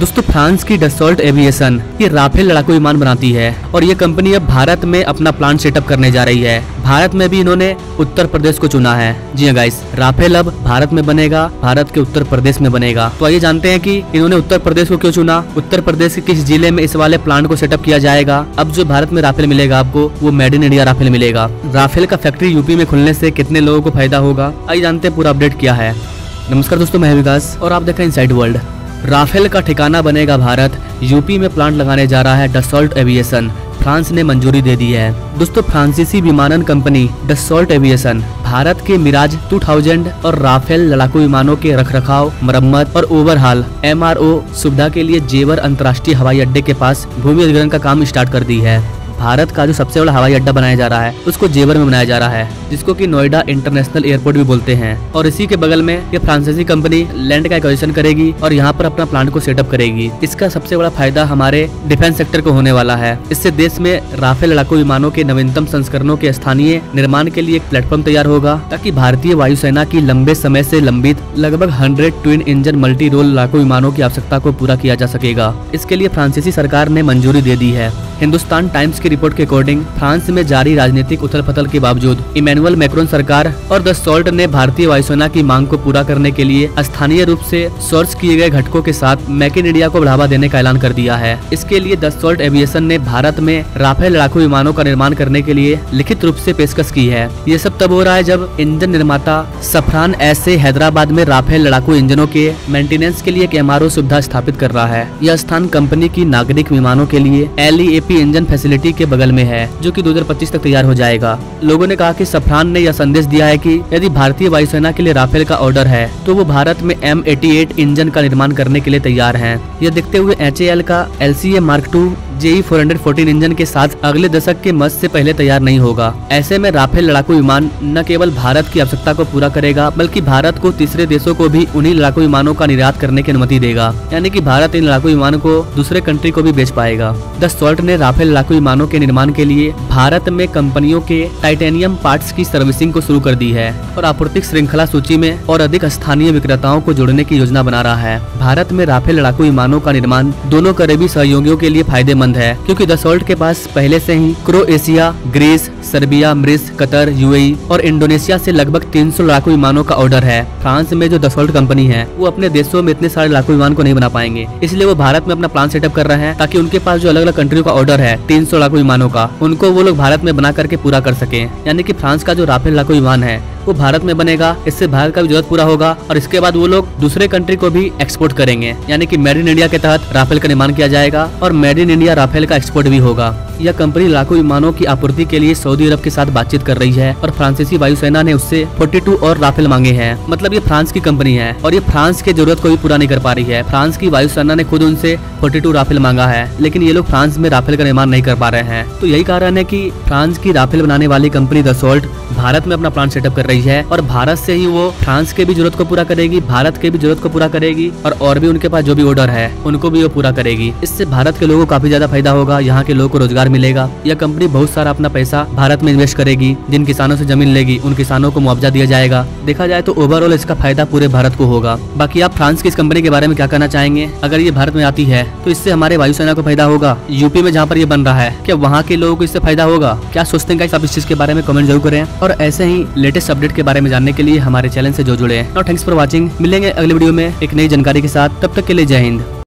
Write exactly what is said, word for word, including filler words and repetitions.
दोस्तों फ्रांस की Dassault aviation ये राफेल लड़ाकू विमान बनाती है और ये कंपनी अब भारत में अपना प्लांट सेटअप करने जा रही है। भारत में भी इन्होंने उत्तर प्रदेश को चुना है। जी हाँ गाइस, राफेल अब भारत में बनेगा, भारत के उत्तर प्रदेश में बनेगा। तो आइए जानते हैं कि इन्होंने उत्तर प्रदेश को क्यों चुना, उत्तर प्रदेश के किस जिले में इस वाले प्लांट को सेटअप किया जाएगा। अब जो भारत में राफेल मिलेगा आपको वो मेड इन इंडिया राफेल मिलेगा। राफेल का फैक्ट्री यूपी में खुलने से कितने लोगों को फायदा होगा, आइए जानते हैं पूरा अपडेट क्या है। नमस्कार दोस्तों, मैं विकास और आप देख रहे हैं इनसाइड वर्ल्ड। राफेल का ठिकाना बनेगा भारत, यूपी में प्लांट लगाने जा रहा है डसॉल्ट एविएशन, फ्रांस ने मंजूरी दे दी है। दोस्तों फ्रांसीसी विमानन कंपनी डसॉल्ट एविएशन भारत के मिराज दो हज़ार और राफेल लड़ाकू विमानों के रखरखाव, मरम्मत और ओवरहाल एम आर ओ सुविधा के लिए जेवर अंतर्राष्ट्रीय हवाई अड्डे के पास भूमि अधिग्रहण का काम स्टार्ट कर दी है। भारत का जो सबसे बड़ा हवाई अड्डा बनाया जा रहा है उसको जेवर में बनाया जा रहा है, जिसको कि नोएडा इंटरनेशनल एयरपोर्ट भी बोलते हैं। और इसी के बगल में ये फ्रांसीसी कंपनी लैंड का एक्विजिशन करेगी और यहाँ पर अपना प्लांट को सेटअप करेगी। इसका सबसे बड़ा फायदा हमारे डिफेंस सेक्टर को होने वाला है। इससे देश में राफेल लड़ाकू विमानों के नवीनतम संस्करणों के स्थानीय निर्माण के लिए एक प्लेटफॉर्म तैयार होगा, ताकि भारतीय वायुसेना की लंबे समय से लंबित लगभग hundred twin engine multi role लड़ाकू विमानों की आवश्यकता को पूरा किया जा सकेगा। इसके लिए फ्रांसीसी सरकार ने मंजूरी दे दी है। हिंदुस्तान टाइम्स की रिपोर्ट के अकॉर्डिंग फ्रांस में जारी राजनीतिक उथल पुथल के बावजूद इमैनुअल मैक्रोन सरकार और डसॉल्ट ने भारतीय वायुसेना की मांग को पूरा करने के लिए स्थानीय रूप से सोर्स किए गए घटकों के साथ मेक इन इंडिया को बढ़ावा देने का ऐलान कर दिया है। इसके लिए डसॉल्ट एविएशन ने भारत में राफेल लड़ाकू विमानों का निर्माण करने के लिए लिखित रूप से पेशकश की है। ये सब तब हो रहा है जब इंजन निर्माता सफरान ऐसे हैदराबाद में राफेल लड़ाकू इंजनों के मेंटेनेंस के लिए एक एम आर ओ सुविधा स्थापित कर रहा है। यह स्थान कंपनी की नागरिक विमानों के लिए L E A P engine facility के बगल में है, जो कि दो हज़ार पच्चीस तक तैयार हो जाएगा। लोगों ने कहा कि सफरान ने यह संदेश दिया है कि यदि भारतीय वायुसेना के लिए राफेल का ऑर्डर है तो वो भारत में एम अट्ठासी इंजन का निर्माण करने के लिए तैयार हैं। यह देखते हुए एच ए एल का L C A mark two G E four hundred fourteen engine के साथ अगले दशक के मध्य से पहले तैयार नहीं होगा। ऐसे में राफेल लड़ाकू विमान न केवल भारत की आवश्यकता को पूरा करेगा, बल्कि भारत को तीसरे देशों को भी उन्हीं लड़ाकू विमानों का निर्यात करने की अनुमति देगा। यानी कि भारत इन लड़ाकू विमानों को दूसरे कंट्री को भी बेच पाएगा। डसॉल्ट ने राफेल लड़ाकू विमानों के निर्माण के लिए भारत में कंपनियों के टाइटेनियम पार्ट्स की सर्विसिंग को शुरू कर दी है और आपूर्ति श्रृंखला सूची में और अधिक स्थानीय विक्रेताओं को जोड़ने की योजना बना रहा है। भारत में राफेल लड़ाकू विमानों का निर्माण दोनों करीबी सहयोगियों के लिए फायदेमंद है, क्योंकि डसॉल्ट के पास पहले से ही क्रोएशिया, ग्रीस, सर्बिया, मिस्र, कतर, यू ए ई और इंडोनेशिया से लगभग तीन सौ लड़ाकू विमानों का ऑर्डर है। फ्रांस में जो डसॉल्ट कंपनी है वो अपने देशों में इतने सारे लड़ाकू विमान को नहीं बना पाएंगे, इसलिए वो भारत में अपना प्लान सेटअप कर रहे हैं, ताकि उनके पास जो अलग अलग कंट्रियों का ऑर्डर है तीन सौ लड़ाकू विमानों का, उनको वो लोग भारत में बना करके पूरा कर सके। यानी कि फ्रांस का जो राफेल लड़ाकू विमान है वो भारत में बनेगा, इससे भारत का भी जरूरत पूरा होगा और इसके बाद वो लोग दूसरे कंट्री को भी एक्सपोर्ट करेंगे। यानी कि मेड इन इंडिया के तहत राफेल का निर्माण किया जाएगा और मेड इन इंडिया राफेल का एक्सपोर्ट भी होगा। यह कंपनी लड़ाकू विमानों की आपूर्ति के लिए सऊदी अरब के साथ बातचीत कर रही है और फ्रांसीसी वायुसेना ने उससे बयालीस और राफेल मांगे हैं। मतलब ये फ्रांस की कंपनी है और ये फ्रांस की जरूरत को भी पूरा नहीं कर पा रही है। फ्रांस की वायुसेना ने खुद उनसे बयालीस राफेल मांगा है, लेकिन ये लोग फ्रांस में राफेल का निर्माण नहीं कर पा रहे हैं। तो यही कारण है कि फ्रांस की राफेल बनाने वाली कंपनी डसॉल्ट भारत में अपना प्लांट सेटअप कर रही है और भारत से ही वो फ्रांस के भी जरूरत को पूरा करेगी, भारत के भी जरूरत को पूरा करेगी और और भी उनके पास जो भी ऑर्डर है उनको भी वो पूरा करेगी। इससे भारत के लोगों को काफी ज्यादा फायदा होगा, यहाँ के लोगों को रोजगार मिलेगा। यह कंपनी बहुत सारा अपना पैसा भारत में इन्वेस्ट करेगी। जिन किसानों से जमीन लेगी उन किसानों को मुआवजा दिया जाएगा। देखा जाए तो ओवरऑल इसका फायदा पूरे भारत को होगा। बाकी आप फ्रांस की इस कंपनी के बारे में क्या कहना चाहेंगे? अगर ये भारत में आती है तो इससे हमारे वायुसेना को फायदा होगा। यूपी में जहाँ पर ये बन रहा है, क्या वहाँ के लोगों को इससे फायदा होगा? क्या सोचते हैं आप इस चीज के बारे में कमेंट जरूर करें और ऐसे ही लेटेस्ट अपडेट के बारे में जानने के लिए हमारे चैनल से जो जुड़े हैं। Thanks for watching. मिलेंगे अगले वीडियो में एक नई जानकारी के साथ, तब तक के लिए जय हिंद।